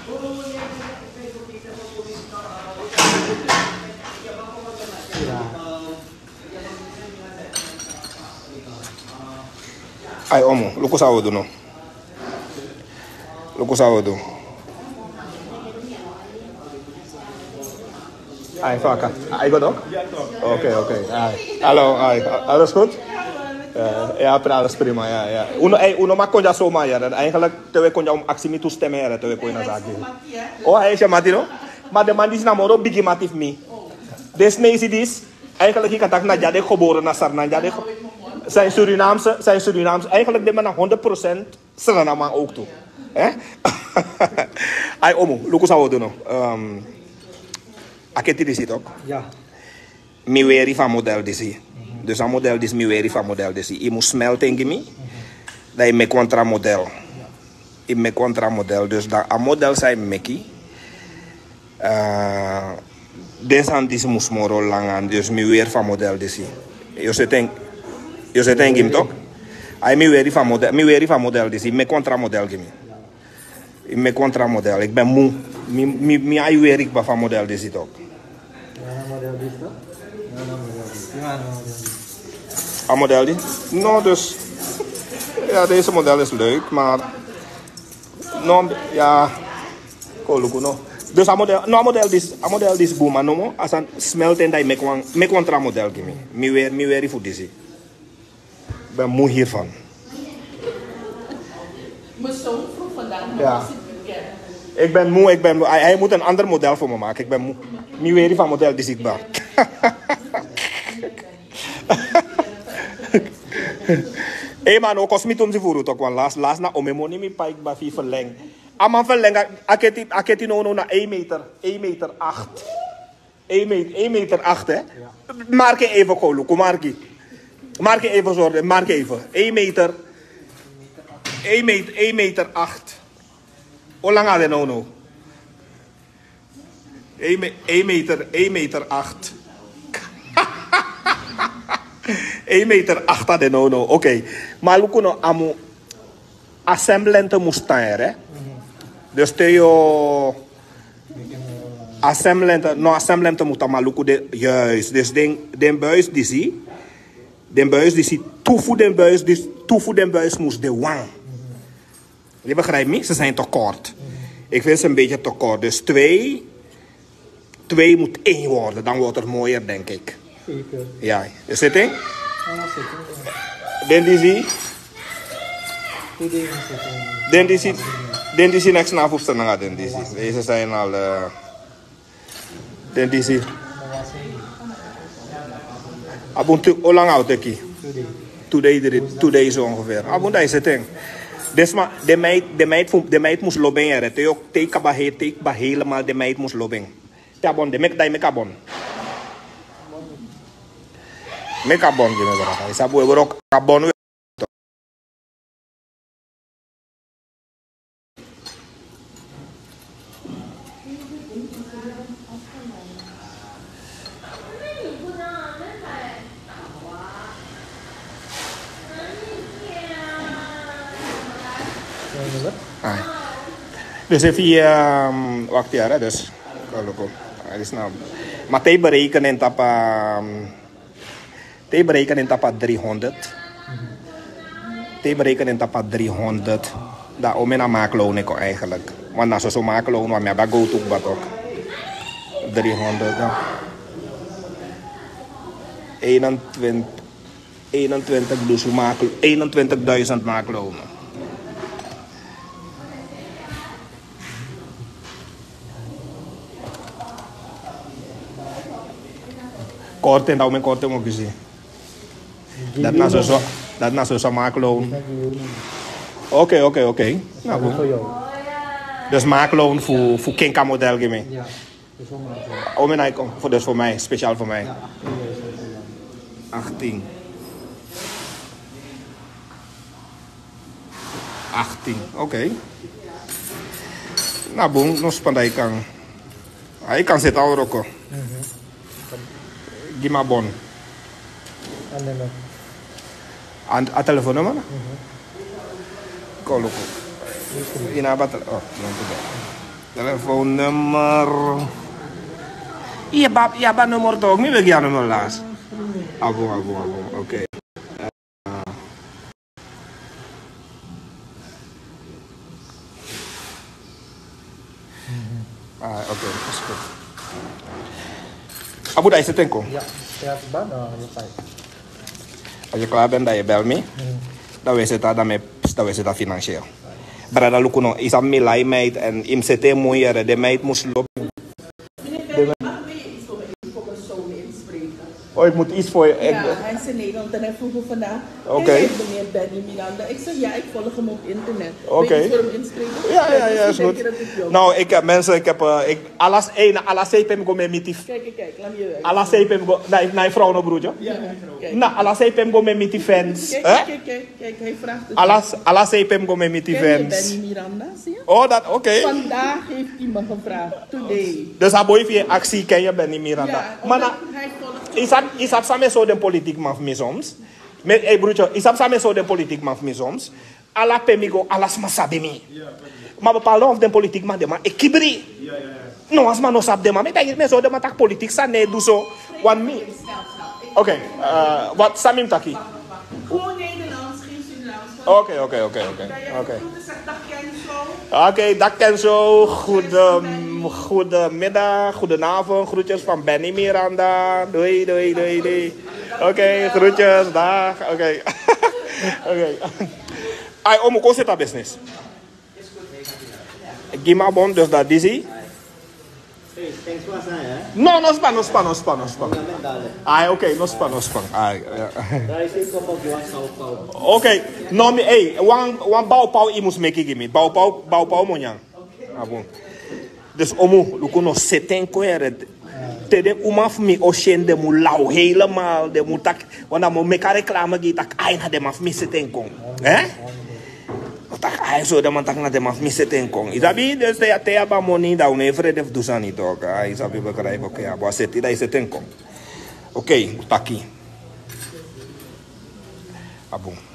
Ai, omo, luku sawodo no. Luku sawodo. Ai, vaca. Ai, goed ook? Oké. Hallo, ai. Alles goed? Ja, alles prima, ja. Uno maar kon je zomaar, ja. Eigenlijk, terwijl kon je om actie mee toestemmen, ja. Terwijl kon je naar zaken. Oh, hij is je matino? Maar de man die is namoro bigi matif me. Des meisje dis, eigenlijk ik had dat naar Jade geboren, naar Sarna Jade. Zijn Surinaamse. Eigenlijk de man naar 100% Suriname ook toe. Ai, omo, Lucas zou doen. Aketi dis het ook? Ja. Mi weri van model disi. Dus een model dis mi weri van model disi. Je moet smelten in me. Dat je me contra model. Je me contra model. Dus dat een model zijn meki. Desan dis moet moro langan. Dus mi weer van model disi. Je zet een gim toch? Ay mi weri van model disi. Me contra model gimi. Me contra model. Ik ben moe. Mi ay weri van model disi toch? Model dis toch? Een model die? Nou, dus... Ja, deze model is leuk, maar... Nou, ja... Koluku, no. Dus een model dis boom, no? Als een smelten dat je me contra model gimi. Mi weer voor deze. Ik ben moe hiervan. Mijn zoon vroeg vandaag, ja. Ik ben moe. Hij moet een ander model voor me maken. Ik ben moe. Mi weer van model dis ik ben. Hey man, ook als ik om ze voeren toch, want laatst na omemoni mi paik ba fi verleng. Aman verleng, aketi no na 1 meter 8. 1 meter 8 hè. Mark even kolu, mark even zorgen, mark even. 1 meter 8. Hoe lang had hij nou? 1 meter 8. 1 meter 8 had hij nou. Oké. Maar we kunnen amu assemblente moesten hè. Dus theo assemblente moet maar lukken de juist. Dus den buis die zie, toevoer den buis moest de wang. Je begrijpt me? Ze zijn te kort. Ik vind ze een beetje te kort. Dus 2 moet 1 worden. Dan wordt het mooier, denk ik. Zeker. Ja. Is het in? Ja, zeker. Den die zie niks na hoefste na den die zie. Deze zijn al... Den die zie. Hoe lang oud ik hier? 2 days zo ongeveer. Abunda is het ding. Dus maar de meid moest lopen. Take ba helemaal de meid moest lopen. Ja bon, de mek dai mekabon. Mekabon gini berapa? Isabu euro kabon. Dus even wacht ja, dus kalau is nou. Maar te berekenen tapa 300. Te berekenen tapa 300. Dat om en aan maakloon ik eigenlijk. Want als zo maakloon, maar dat go to wat ook. 300. Ja. 21 dus maakloon. 21.000 maakloon. Korte en mijn korte moet gezien. Dat na zo maakloon. Oké. Nou goed. Dus maakloon voor Kinka model gemeen. Ja. Dus voor mij, speciaal voor mij. 18. Oké. Nou boem, nog spannend kan. Hij kan zitten al rokken. Gima bon. A telefoonnummer? Koluku. Ina batal. Oh, non te Telefoonnummer. Iya, ba nomor toch? Mi bagi nomor las. Abu. Oké. Oké, dat is goed. Abu, daar is het enkel. Ja, sehat banget ya Pak. Als je klaar bent, dan je bel me. Dan we zitten dan financieel. Brada Lukuno, is aan mij lijn meid en im zit moeier. De meid moest lopen. Mag je iets voor mijn zoon inspreken? Oh, ik moet iets voor je. Ja, hij is in Nederland en hij vroeg me vandaag. Oké. Ken jij meneer Benny Miranda? Ik zeg ja, ik volg hem op internet. Oké. Wil je iets voor hem inspreken? Ja, is goed. Nou, ik heb mensen, alles CPM go met die. Kijk, laat me je weg. Alles CPM go, nee, vrouw no broertje. Ja, kijk. Nou, alles CPM go met die fans. Kijk, hij vraagt het. Alles CPM go met die Ken je fans. Benny Miranda, zie je? Oh, dat, oké. Vandaag heeft hij me gevraagd, today. Dus hij boy via actie ken je Benny Miranda. Ja, Maar omdat na, hij volgt... is dat samen zo de politiek man van soms? Met hey broertje, is dat samen zo de politiek man van soms? Alla pemigo, alles maar sabi mi. Maar bepaalde of de politiek man de man, ik kibri. No, als man no sab de man, ik denk zo de man tak politiek sa nee doe zo. One me. Oké, wat samim taki? Gewoon Nederlands, geen Surinaams. Oké. Oké, dat ken zo. Goedemiddag, goedenavond. Groetjes van Benny Miranda. Doei. Oké, groetjes, dag. Oké. Ay, omo, hoe zit dat business? Gima bon, dus dat dizzy. Hey, thanks for saya. No span. Ay, oké, no span. Ay, ja. Daar is ik op Juan Sao Paulo. Oké, no me, hey, wan bouwpauw i moest make gimme. Bouwpauw monjang. Ah, bon. Dus omo, lu kono seten koere. Tede umaf mi ocean de mu lau helemaal, de mu tak, want dan mo meka reclame gi tak ay na de maf mi seten kong. Tak ay so de man tak na de maf mi seten kong. Isabi, dus de te aba money da une vrede f dusani tok. Ay isabi begrijp oké, abo seti da seten kong. Oké, taki. Abo.